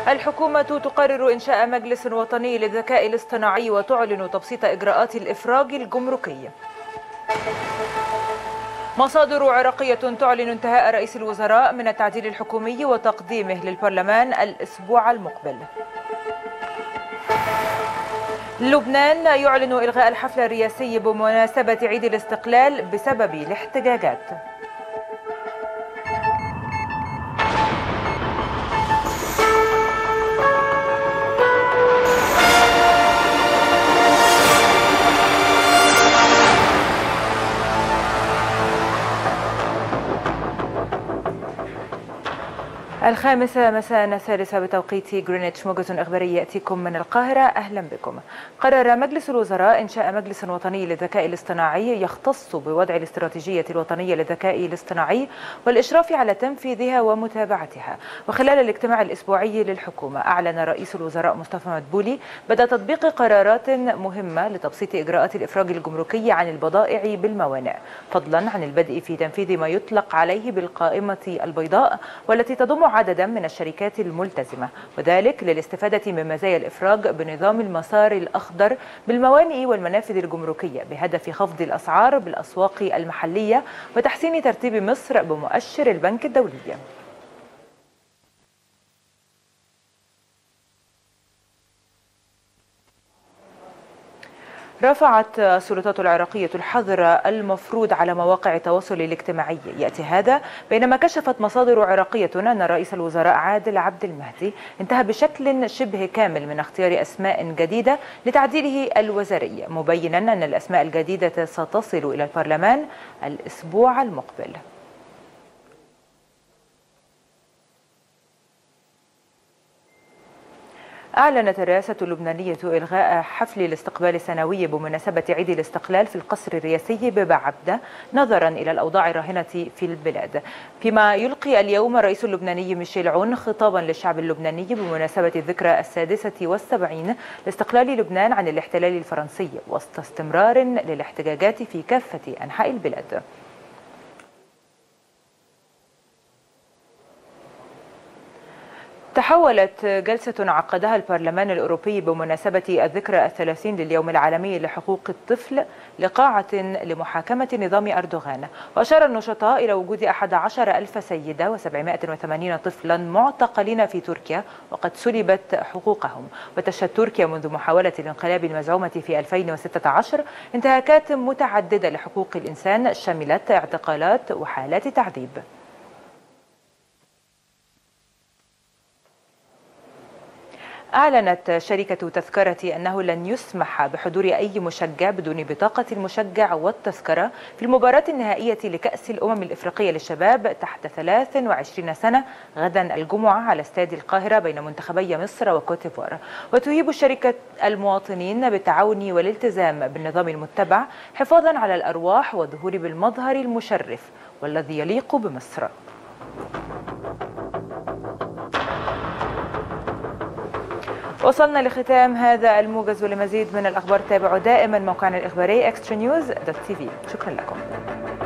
الحكومة تقرر إنشاء مجلس وطني للذكاء الاصطناعي وتعلن تبسيط إجراءات الإفراج الجمركي. مصادر عراقية تعلن انتهاء رئيس الوزراء من التعديل الحكومي وتقديمه للبرلمان الأسبوع المقبل. لبنان يعلن إلغاء الحفل الرئاسي بمناسبة عيد الاستقلال بسبب الاحتجاجات. الخامسة مساء الثالثة بتوقيت غرينتش، موجة إخبارية يأتيكم من القاهرة. أهلا بكم. قرر مجلس الوزراء إنشاء مجلس وطني للذكاء الاصطناعي يختص بوضع الاستراتيجية الوطنية للذكاء الاصطناعي والإشراف على تنفيذها ومتابعتها. وخلال الاجتماع الأسبوعي للحكومة أعلن رئيس الوزراء مصطفى مدبولي بدء تطبيق قرارات مهمة لتبسيط إجراءات الإفراج الجمركي عن البضائع بالموانئ، فضلا عن البدء في تنفيذ ما يطلق عليه بالقائمة البيضاء والتي تضم عددا من الشركات الملتزمة، وذلك للاستفادة من مزايا الإفراج بنظام المسار الأخضر بالموانئ والمنافذ الجمركية بهدف خفض الأسعار بالأسواق المحلية وتحسين ترتيب مصر بمؤشر البنك الدولي. رفعت السلطات العراقية الحظر المفروض على مواقع التواصل الاجتماعي. يأتي هذا بينما كشفت مصادر عراقية أن رئيس الوزراء عادل عبد المهدي انتهى بشكل شبه كامل من اختيار أسماء جديدة لتعديله الوزاري، مبينا أن الأسماء الجديدة ستصل إلى البرلمان الأسبوع المقبل. أعلنت الرئاسة اللبنانية إلغاء حفل الاستقبال السنوي بمناسبة عيد الاستقلال في القصر الرئاسي ببعبدة نظرا إلى الأوضاع الراهنة في البلاد، فيما يلقي اليوم الرئيس اللبناني ميشيل عون خطابا للشعب اللبناني بمناسبة الذكرى 76 لاستقلال لبنان عن الاحتلال الفرنسي وسط استمرار للاحتجاجات في كافة أنحاء البلاد. تحولت جلسة عقدها البرلمان الأوروبي بمناسبة الذكرى 30 لليوم العالمي لحقوق الطفل لقاعة لمحاكمة نظام أردوغان، وأشار النشطاء إلى وجود 11,000 سيدة و780 طفلا معتقلين في تركيا وقد سلبت حقوقهم. وتشهد تركيا منذ محاولة الانقلاب المزعومة في 2016 انتهاكات متعددة لحقوق الإنسان شملت اعتقالات وحالات تعذيب. أعلنت شركة تذكرة أنه لن يسمح بحضور أي مشجع بدون بطاقة المشجع والتذكرة في المباراة النهائية لكأس الأمم الإفريقية للشباب تحت 23 سنة غدا الجمعة على استاد القاهرة بين منتخبي مصر وكوتيفوار. وتهيب الشركة المواطنين بالتعاون والالتزام بالنظام المتبع حفاظا على الأرواح والظهور بالمظهر المشرف والذي يليق بمصر. وصلنا لختام هذا الموجز، ولمزيد من الأخبار تابعوا دائما موقعنا الإخباري extranews.tv. شكرا لكم.